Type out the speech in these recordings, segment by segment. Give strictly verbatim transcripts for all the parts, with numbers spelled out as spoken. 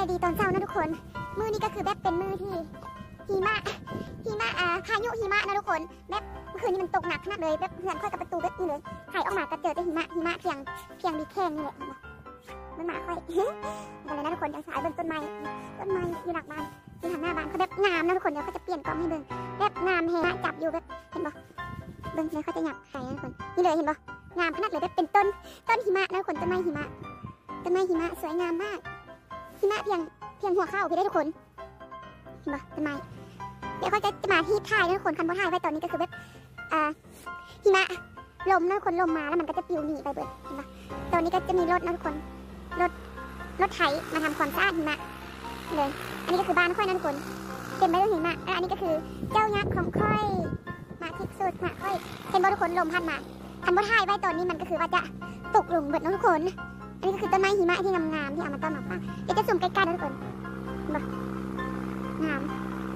ดีตอนเช้านะทุกคนมือนี้ก็คือแบบเป็นมือที่หิมะหิมะอ่าพายุหิมะนะทุกคนแบบเมื่อคืนนี้มันตกหนักขนาดเลยแบบเพื่อนค่อยกับประตูแบบนี้เลยถ่ายออกมาก็เจอแต่หิมะหิมะเพียงเพียงมีแข้งนี่แหละมันมาค่อยอะไรนะทุกคนยังสายบนต้นไม้ต้นไม้อยู่หลังบ้านที่ทางหน้าบ้านเขาแบบงามนะทุกคนเดี๋ยวเขาจะเปลี่ยนกล้องให้เบิ่งแบบงามแฮะจับอยู่แบบเห็นบ่เบิ่งเลยเขาจะหยับใส่นะทุกคนนี่เลยเห็นบ่งามขนาดเลยแบบเป็นต้นต้นหิมะนะทุกคนต้นไม้หิมะต้นไม้หิมะสวยงามมากหิมะเพียงเพียงหัวเข่าพี่ได้ทุกคนเห็นปะต้นไม้เดี๋ยวเขาจะมาที่ถ่ายนะทุกคนคันบ่ถ่ายไว้ตอนนี้ก็คือแบบอ่าหิมะลมนะทุกคนลมมาแล้วมันก็จะปลิวหนีไปเบิดเห็นปะตอนนี้ก็จะมีรถนะทุกคนรถรถไถมาทำความสะอาดหิมะเลยอันนี้ก็คือบ้านค่อยนะทุกคนเต็มไปด้วยหิมะและอันนี้ก็คือเจ้ายักษ์ของค่อยมาทิกสุดมาค่อยเห็นบ่ทุกคนลมพัดมาคันบ่ถ่ายไว้ตอนนี้มันก็คือว่าจะตกหลุมเบิดนะทุกคนอันนี้ก็คือต้นไม้หิมะที่งามๆที่เอามาต้อนหมอกมาเดี๋ยวจะซูมใกล้ๆนะทุกคนบ่งาม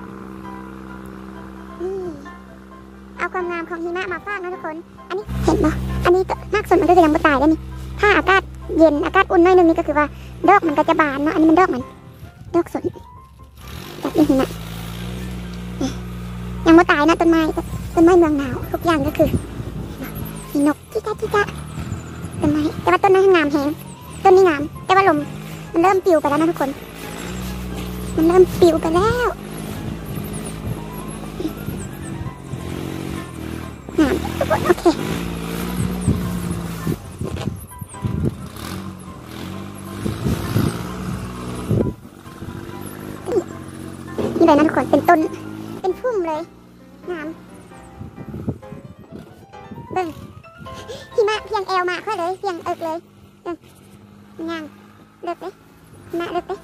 นี่เอาความงามของหิมะมาฝากนะทุกคนอันนี้เห็นบ่อันนี้มากส่วนมันก็จะยังไม่ตายแล้วนี่ถ้าอากาศเย็นอากาศอุ่นหน่อยนึงนี่ก็คือว่าดอกมันก็จะบานเนาะอันนี้มันดอกมันดอกสนจากหิมะยังไม่ตายนะต้นไม้ต้นไม้เมืองหนาวทุกอย่างก็คือมีนกที่จ้าที่จ้าต้นไม้แต่ว่าต้นไม้งามแฮงต้นนี้งามแต่ว่าลมมันเริ่มปลิวไปแล้วนะทุกคนมันเริ่มปลิวไปแล้วงามทุกคนโอเคนี่เลยนะทุกคนเป็นต้นเป็นพุ่มเลยงามเบิ้งหิมะเพียงแอวมาค่อยเลยเพียงเอิกเลยงามเลิกเลยมาเลิกเลย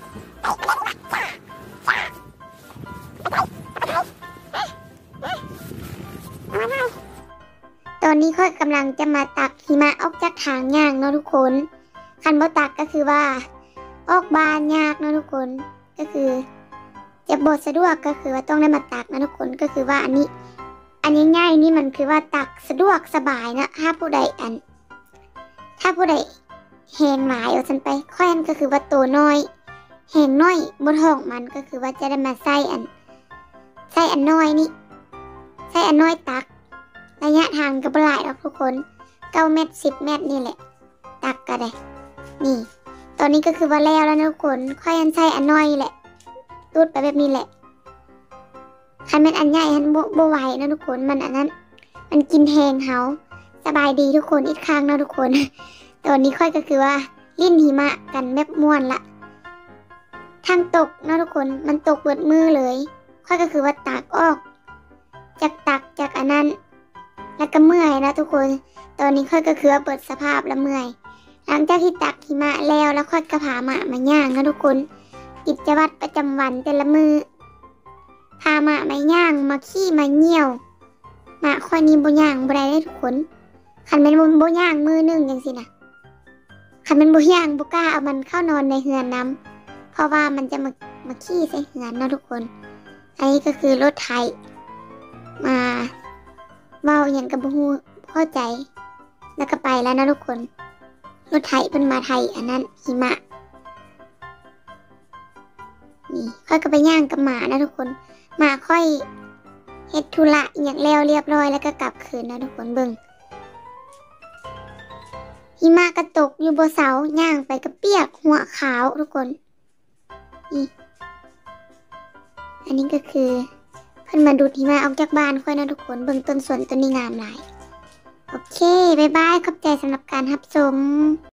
ตอนนี้ค่อยกำลังจะมาตักหิมะออกจากถางยางเนาะทุกคนคันบ่ตักก็คือว่าออกบานยากเนาะทุกคนก็คือจะบดสะดวกก็คือว่าต้องได้มาตักนะทุกคนก็คือว่าอันนี้อันนี้ง่ายนี่มันคือว่าตักสะดวกสบายนะถ้าผู้ใดอันถ้าผู้ใดแหงหลายเอาฉันไปค่อยอันก็คือว่าตัวน้อยแหงน้อยบนท้องมันก็คือว่าจะได้มาใส่อันใส่อันน้อยนี่ใส่อันน้อยตักระยะทางก็บ่หลายหรอกทุกคนเก้าเมตรสิบเมตรนี่แหละตักก็ได้นี่ตอนนี้ก็คือว่าแล้วแล้วนะทุกคนค่อยอันใส่อันน้อยแหละตูดไปแบบนี้แหละคันเป็นอันใหญ่อันโบไหวนะทุกคนมันอันนั้นมันกินแหงเฮาสบายดีทุกคนอีกครั้งนะทุกคนตอนนี้ค่อยก็คือว่าลิ้นหิมะกันแบบม่วนละทางตกนะทุกคนมันตกเบิดมือเลยค่อยก็คือว่าตักออกจากตักจากอันนั้นแล้วก็เมื่อยนะทุกคนตอนนี้ค่อยก็คือว่าเปิดสภาพแล้วเมื่อยหลังจากที่ตักหิมะแล้วแล้วค่อยกระผาหมามาย่างนะทุกคนกิจวัตรประจำวันแต่ละมือพามามาย่างมาขี้มาเยี่ยวมาค่อยนี้บ่ย่างบ่ได้ได้ทุกคนคันเป็นบ่ย่างมือหนึ่งอย่างสินะคันเป็นบ่ย่างบ่กล้าเอามันเข้านอนในเฮือนน้ำเพราะว่ามันจะมามาขี้ใส่เฮือนนะทุกคนอันนี้ก็คือรถไถมาเมาอย่างกับบ่ฮู้เข้าใจแล้วก็ไปแล้วนะทุกคนรถไถเป็นมาไถอันนั้นหิมะนี่ค่อยก็ไปย่างกับหมานะทุกคนหมาค่อยเฮ็ดธุระอย่างแล้วเรียบร้อยแล้วก็กลับคืนนะทุกคนเบิ่งหิมะกระตกอยู่บนเสาย่างไปก็เปียกหัวขาวทุกคนนี่อันนี้ก็คือเพิ่นมาดูดหิมะออกจากบ้านค่อยนะทุกคนเบิ่งต้นสนต้นนี้งามหลายโอเคบ๊ายบายขอบใจสำหรับการรับชม